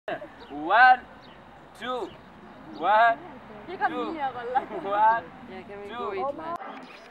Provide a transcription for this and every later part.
One, two, one, Chứ còn two, nhiều còn lại. one, Yeah, can we two. go eat, man?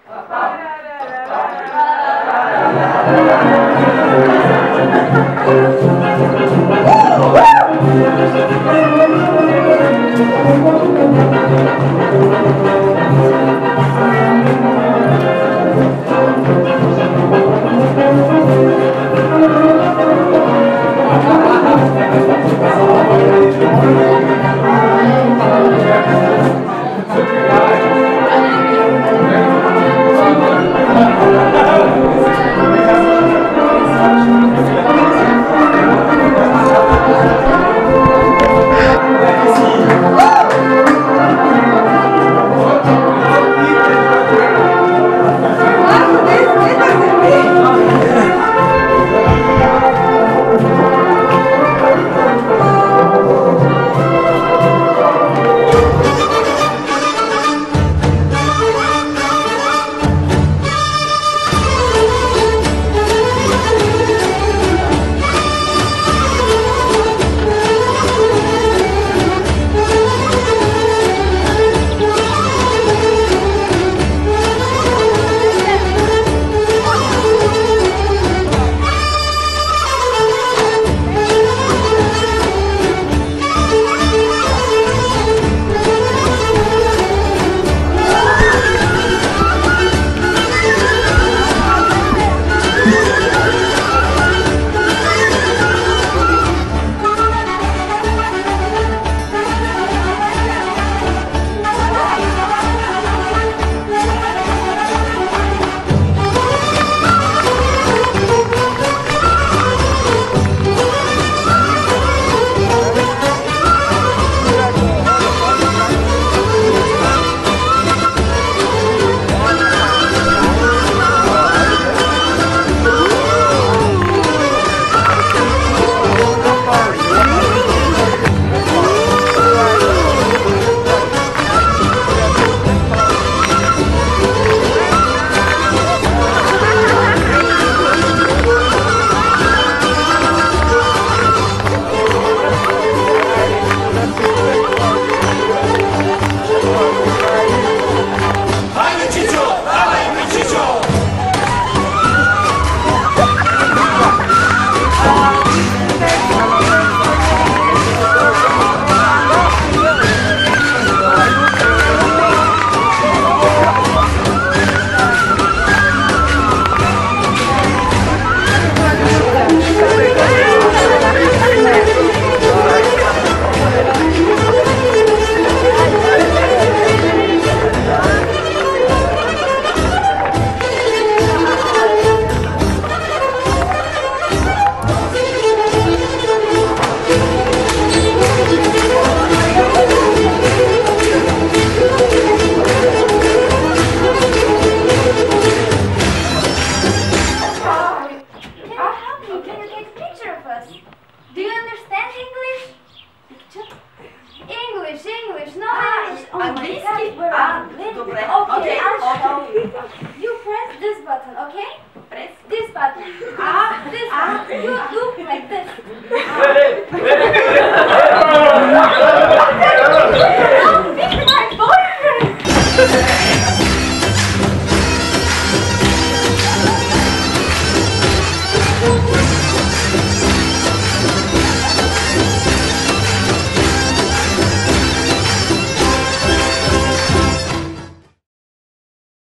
English, no English. Oh my Английский? God, Добре. Okay, I'll show Okay. you. You press this button, okay? Press. This button. This button. You do like this.